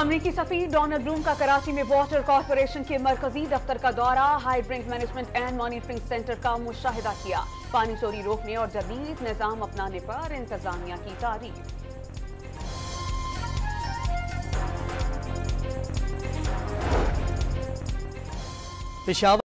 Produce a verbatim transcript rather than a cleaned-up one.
अमरीकी सफीर Donald Bloom का कराची में वाटर कॉरपोरेशन के मरकजी दफ्तर का दौरा, high drink management and monitoring centre का मुशाहिदा किया। पानी चोरी रोकने और जदीद निजाम अपनाने पर इंतजामिया की तारीफ। पेशावर